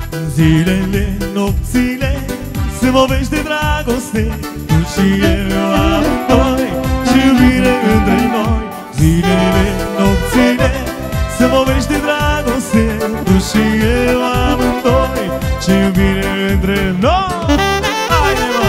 Zilele, nopțile, sunt povești de dragoste, tu și eu amândoi, și iubire între noi. Zilele, nopțile, sunt povești de dragoste, tu și eu amândoi, și iubire între noi. Haide, mă!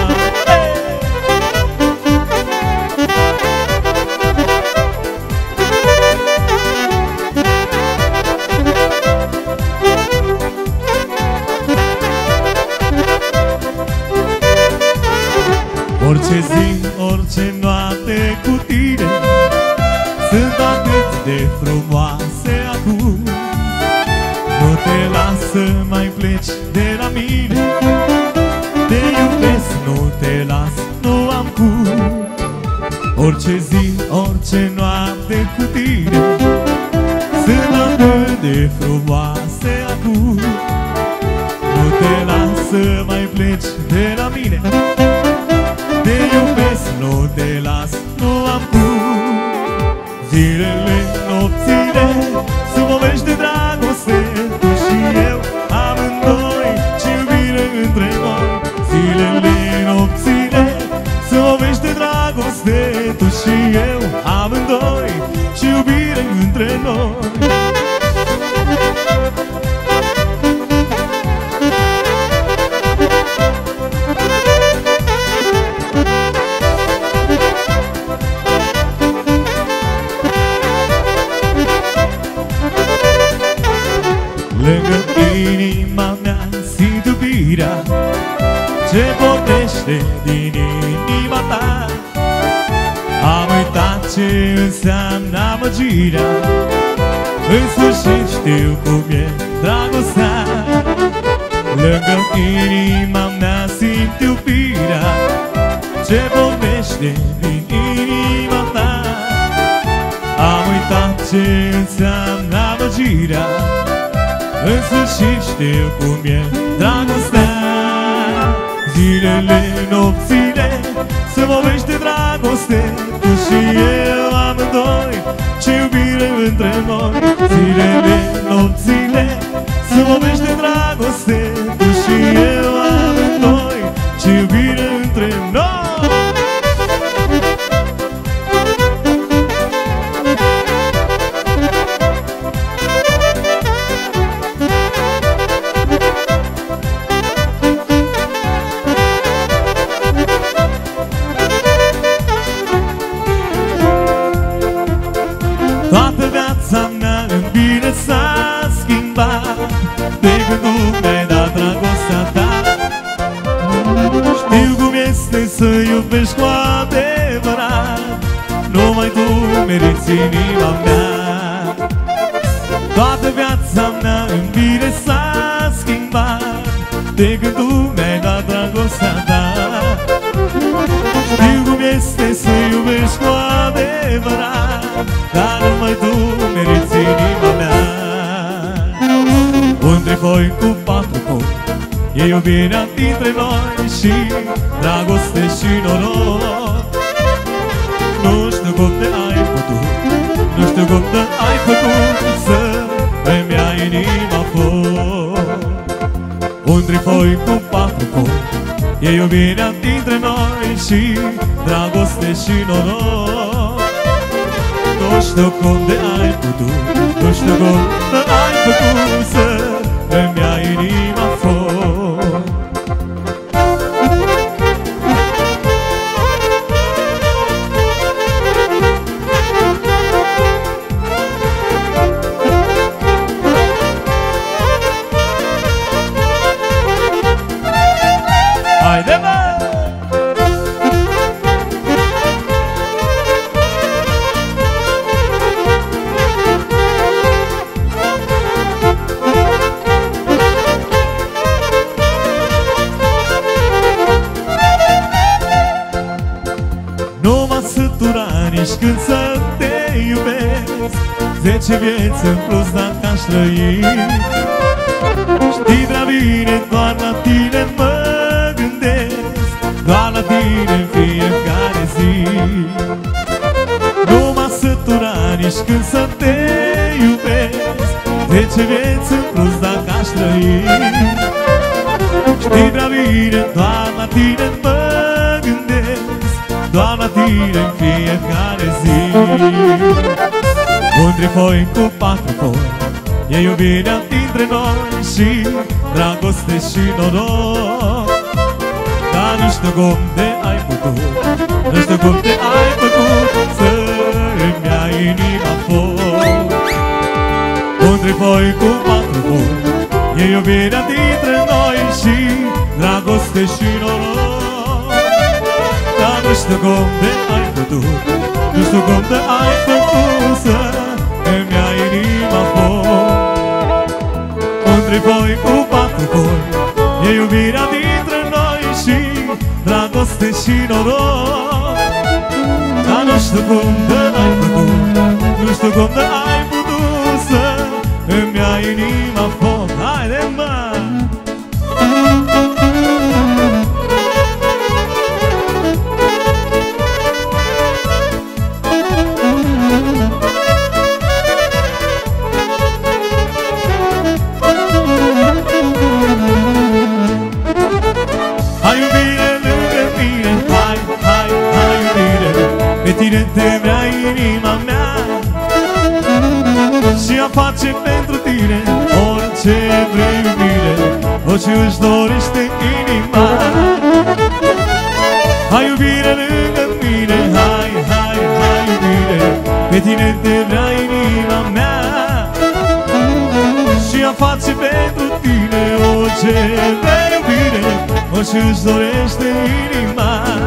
Orice zi, orice noapte cu tine sunt atât de frumoase acum. Nu te las să mai pleci de la mine, te iubesc, nu te las, nu am cum. Orice zi, orice noapte cu tine sunt atât de frumoase acum. Nu te las să mai pleci de la mine, te iubesc, nu te las, nu am cum. Zilele, nopțile, sunt povești de dragoste, tu și eu amândoi, și iubire între noi. Zilele, nopțile, sunt povești de dragoste, tu și eu amândoi, și iubire între noi. Lângă inima mea simt iubirea ce pornește din inima ta. Am uitat ce înseamnă amăgirea, în sfârșit știu cum e dragostea. Lângă inima mea simt iubirea ce pornește din inima ta. Am uitat ce înseamnă amăgirea, în sfârșit știu cum e dragostea. Zilele, nopțile, sunt povești de dragoste, tu și eu amândoi, ce iubire între noi. Zilele, nopțile, sunt povești de dragoste, tu și eu amândoi, ce iubire între noi. Toată viața mea în bine s-a schimbat de când tu mi-ai dat dragostea ta. Știu cum este să iubești cu adevărat, numai tu meriți inima mea. Toată viața mea în bine s-a schimbat de când tu mi-ai dat dragostea ta. Știu cum este să iubești cu adevărat, dar numai tu meriți inima mea. Un trifoi cu patru foc e iubirea dintre noi, și dragoste și noroc. Nu știu cum te ai putut, nu știu cum te ai făcut să îmi ia inima foc. Un trifoi cu patru foc e iubirea dintre noi, și dragoste și noroc. Nu știu cum de ai putut, nu știu cum de ai făcut să îmi ia inima foc. Haide, mă! Nu m-a săturat nici când să te iubesc, 10 vieți în plus dacă aș trăi. Știi prea bine, doar la tine mă gândesc, doar la tine în fiecare zi. Nu m-a săturat nici când să te iubesc, 10 vieți în plus dacă aș trăi. Știi prea bine, doar la tine mă gândesc, doar la tine în fiecare zi. Un trifoi cu 4 foi, e iubirea dintre noi și dragoste și noroc. Dar nu știu cum de ai putut, nu știu cum de ai făcut să-mi ai inima foc. Un trifoi cu 4 foi, e iubirea dintre noi și dragoste și noroc. Dar nu știu cum de ai putut, nu știu cum de ai făcut să-mi ai inima foc. Un trifoi cu 4 foi, e iubirea dintre noi și dragoste și noroc. Dar nu știu cum de ai făcut, nu știu cum de ai putut să-mi ai inima foc. Haide, mă! Hai iubire lângă mine, hai, hai, hai iubire, pe tine te vrea inima mea și a face pentru tine orice vrei iubire, orice își dorește inima. Hai iubire lângă mine, hai, hai, hai iubire, pe tine te vrea inima mea și a face pentru tine orice vrei iubire, orice își dorește inima.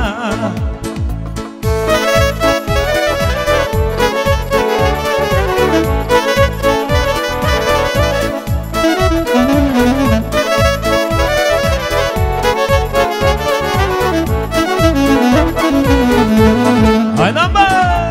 Hai la mă!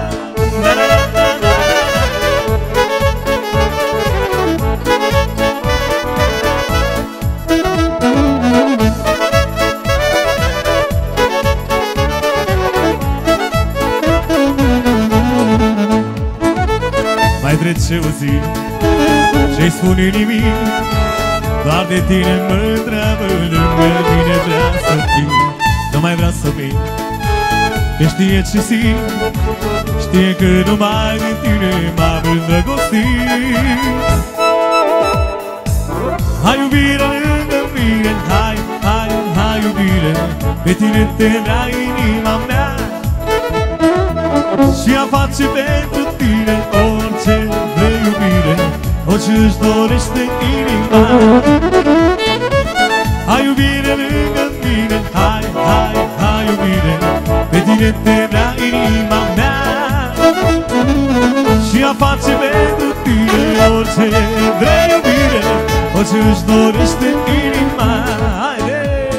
Mai trece o zi și-i spun inimii, doar de tine mă întreabă, lângă mine vrea să fii. Nu mai vrea să vii, că știe ce simt, știe că numai din tine m-am îndrăgostit. Hai iubire lângă mine, hai, hai, hai iubire, pe tine te vrea inima mea și a face pentru tine orice vrei iubire, orice își dorește inima. Hai iubire lângă mine, hai, hai, hai iubire, pe tine te vrea inima mea și a face pentru tine orice vrei iubire, orice își dorește inima. Haide!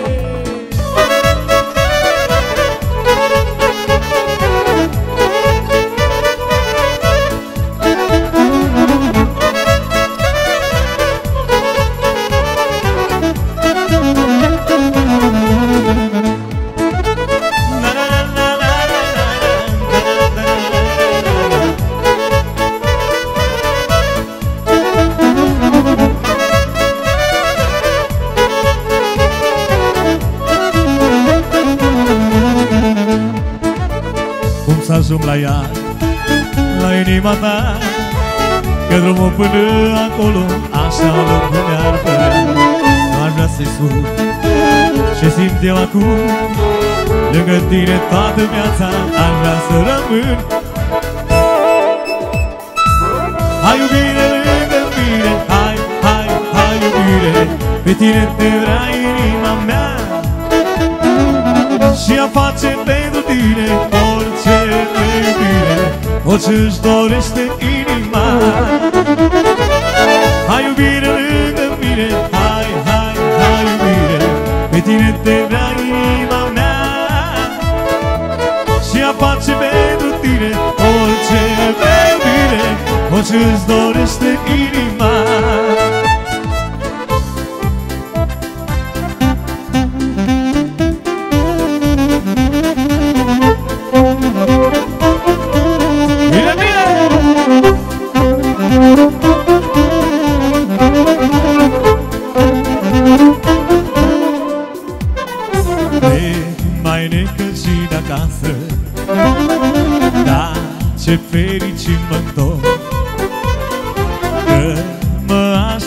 Să ajung la ea, la inima ta, că drumul până acolo așa lung mi-ar părea. Nu aș vrea să-i spun ce simt eu acum, lângă tine toată viața aș vrea să rămân. Hai iubire lângă mine, hai, hai, hai iubire, pe tine te vrea inima mea și a face pentru tine orice vrei iubire, orice își dorește inima. Hai iubire lângă mine, hai, hai, hai iubire, pe tine te vrea inima mea și a face pentru tine orice vrei iubire, orice își dorește inima.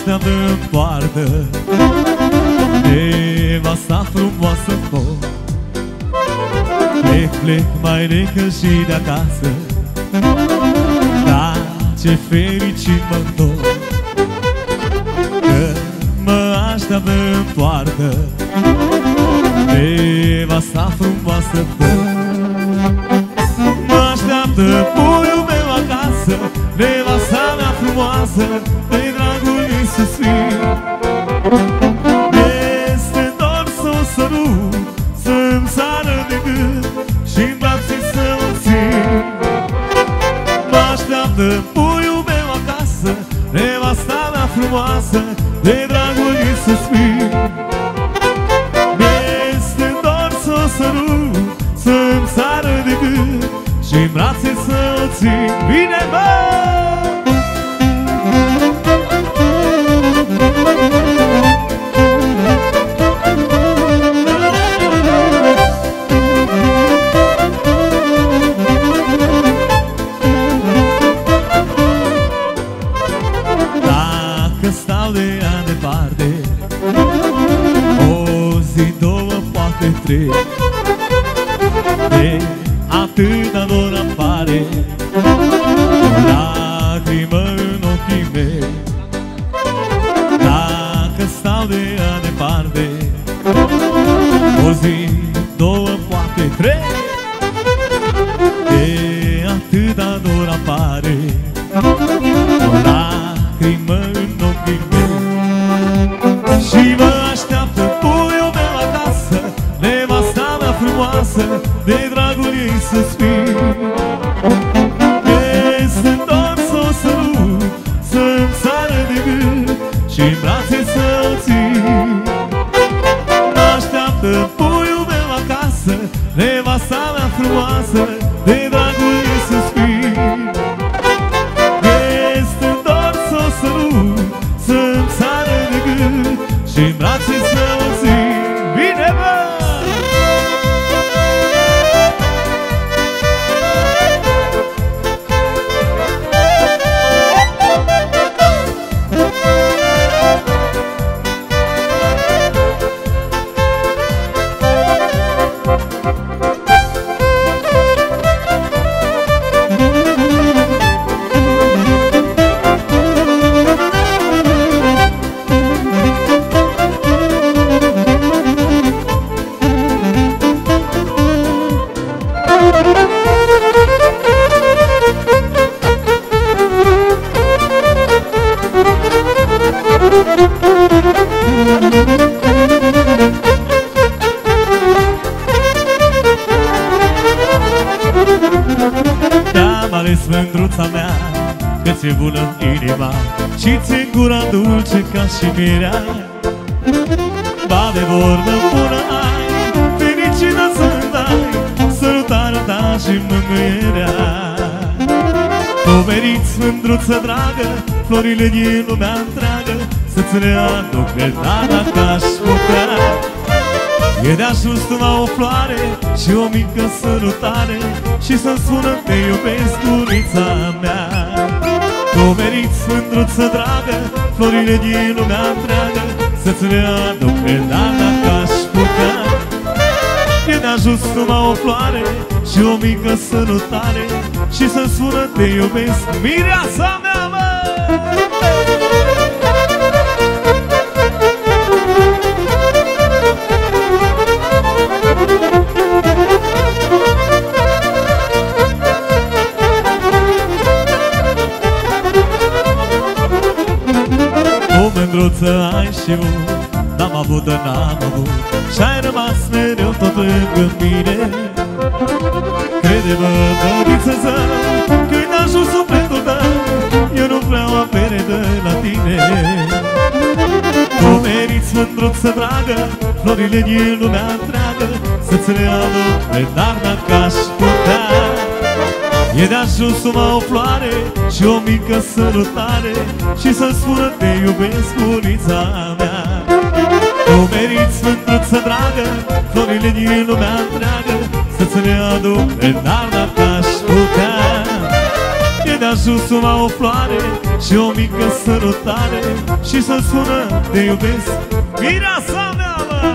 așteaptă în poartă nevasta frumoasă foc. Plec, plec mai necăjit de acasă, dar ce fericit mă-ntorc, că mă așteaptă în poartă nevasta frumoasă foc. Mă așteaptă puiul meu acasă, nevasta mea frumoasă, de dragul ei suspin. Este dor să o sărut, să-mi sară de gând și-n brațe să o țin. Mă așteaptă puiul meu acasă, nevasta mea frumoasă, de dragul ei suspin. Este dor să o sărut, să-mi sară de gând și-n brațe să o țin. Bine, bă! Dacă stau de ea departe, o zi, două, poate trei, de atâta dor apare o lacrimă în ochii mei. Dacă stau de ea departe, o zi, două, poate trei, de atâta dor apare o lacrimă în ochii mei. Și mă așteaptă puiul meu acasă, nevasta mea frumoasă, de dragul ei suspin. Este dor să o sărut, să-mi sară de gând și-n brațe să o țin. Mă așteaptă puiul meu acasă, nevasta mea frumoasă, de dragul ei suspin. Este dor să o sărut, să-mi sară de gând și-n brațe să o țin. Bine, bă! Te-am ales, mândruța mea, că ți-e bună-n inima și ți-e gura dulce ca și mirea. Ba de vorbă bună ai, fericită să-mi dai sărutarea ta și mângâierea. Tu meriți, mândruță dragă, florile din lumea întreagă să-ți le aduc, dar dacă aș putea, e de ajuns numai o floare și o mică sărutare și să-mi spună te iubesc, gurița mea. Tu meriți, mândruță dragă, florile din lumea întreagă să-ți le aduc, dar dacă aș putea, e de ajuns numai o floare și o mică sărutare și să-mi spună te iubesc, mireasa mea, mă! O mândruță ai și mult, n-am avut, dar n-am avut și-ai rămas mereu tot lângă mine. Crede-mă, doriță zău, că-i de-ajuns sufletul tău, eu nu vreau apere de la tine. Tu meriți, mândruță dragă, florile din lumea întreagă să-ți le aduc, dar dacă aș putea, e de ajuns numai o floare și o mică sărutare și să-mi spună te iubesc, gurița mea. Tu meriți, mândruță dragă, florile din lumea întreagă să-ți le aduc, dar dacă aș putea, e de ajuns numai o floare și o mică sărutare și să spună te iubesc, mireasa mea, mă!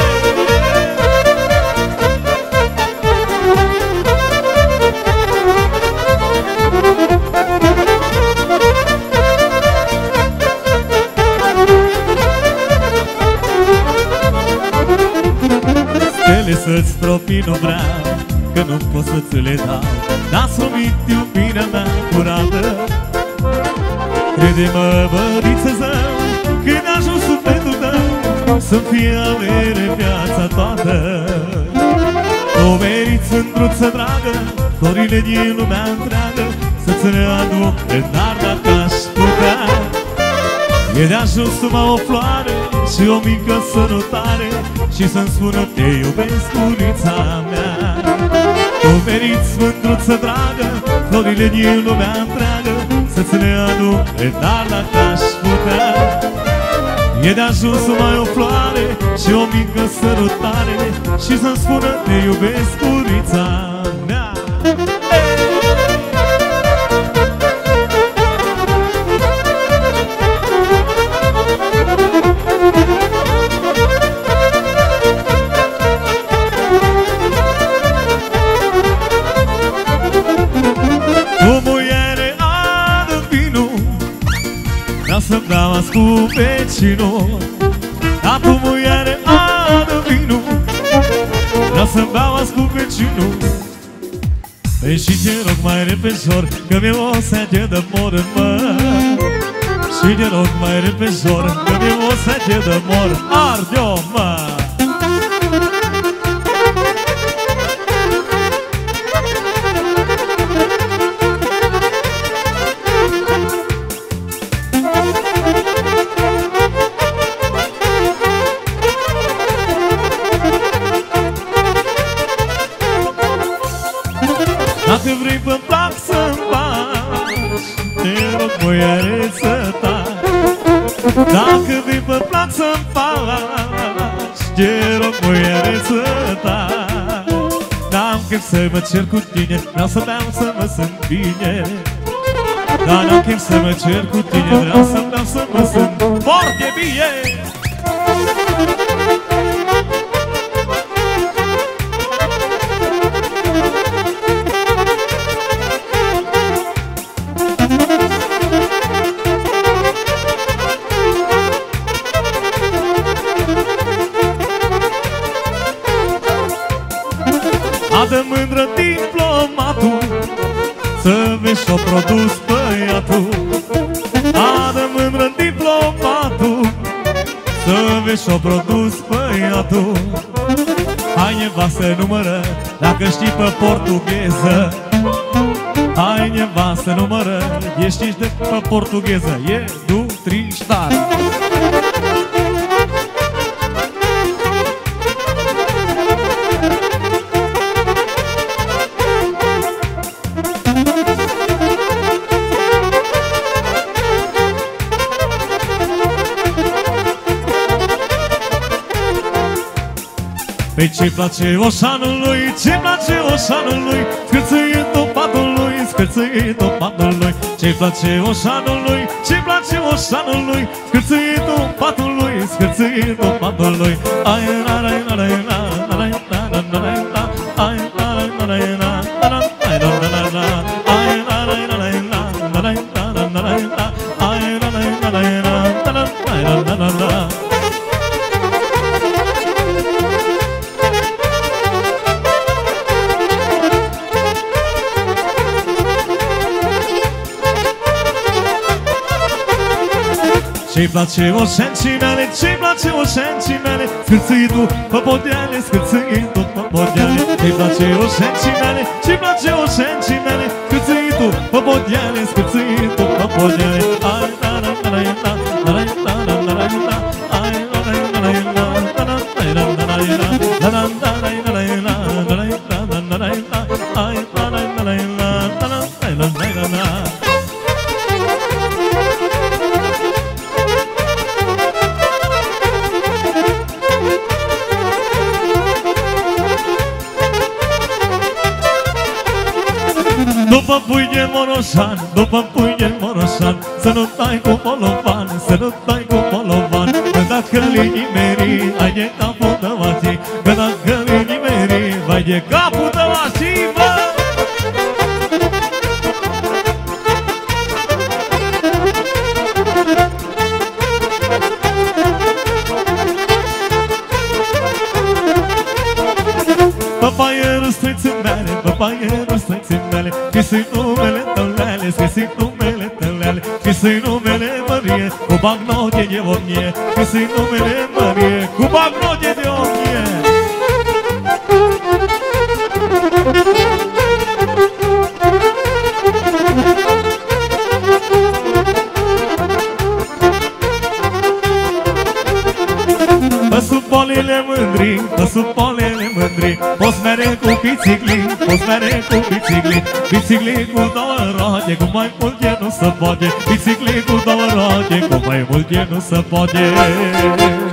Stele să-ți propii nu vreau, că nu pot să-ți le dau, dar să omit iubirea mea curată. Crede-mă, bădiță zău, când ajung sufletul tău să-mi fie avere viața toată. O meriți, îndruță dragă, florile din lumea întreagă să-ți le aduc, dar dacă aș putea, e de ajuns numai o floare și o mică sărutare și să-mi spună te iubesc, gurița mea. Tu meriți, mândruță dragă, florile din lumea întreagă să-ți le aduc, dar dacă aș putea, e de ajuns numai o floare și o mică sărutare și să-mi spună te iubesc, gurița mea. Să-mi dau azi cu vecinul, dar tu, muiere, adă vinul. Vreau să-mi dau azi cu vecinul. Păi și te rog mai repejor, că mi-e o sete de mor în măr. Și te rog mai repejor, că mi-e o sete de mor. Arde-o, mă! Dacă vrei pe-mi plac să-mi faci, te rog, boiareță ta. Dacă vrei pe-mi plac să-mi faci, te rog, boiareță ta. N-am chef să mă cer cu tine, vreau să beau să mă simt bine. Dar n-am chef să mă cer cu tine, vreau să beau să mă simt foarte bine. Adă mândră diplomatul, să vezi ce-o produs băiatul. Adă mândră diplomatul, să vezi ce-o produs băiatul. Hai nevastă, numără, dacă știi pe portugheză. Hai nevastă, numără, ești de pe portugheză. E du triștar. Păi ce-i place oșanului, ce-i place oșanului, scârțâie-n-o patului, scârțâie-n-o patului. Ce-i place oșanului, ce-i place oșanului, scârțâie-n-o patului, scârțâie-n-o patului. Ai la la la la la la la la la la, ai la la la la la la la, ai la la la la, ai la la la la la la la la la, ai la la la la la la, ai la la la la. Ce-i place oșencii mele, ce-i place oșencii mele, scârțâitul pe podeale, scârțâitul pe podeale. Ce-i place oșencii mele, ce-i place oșencii mele, scârțâitul pe podeale, scârțâitul pe podeale. Ai la la la la la la la la la la la, ai la la la la la la la la la la la, la la la la la la la la la la, ai la la la la la la la la. Nu După pâine moroșan, după pâine moroșan, să nu tai cu polovan, să nu tai cu polovan. Că dacă li nimeri, ai de capul de mașii, că dacă li nimeri, vai de capul de mașii, bă! Papaierul străiții mele, papaierul străiții mele, scris-i numele tău-leale, scris-i numele tău-leale, scris-i numele Mărie, cu bagnote de omnie, scris-i numele Mărie, cu bagnote de omnie. Sub polele mândri, sub polele mândri, poți mere cu bicicli, poți mere cu bicicli, bicicli cu două roate, cu mai mult e nu se poate, bicicli cu două roate, cu mai mult e nu se poate.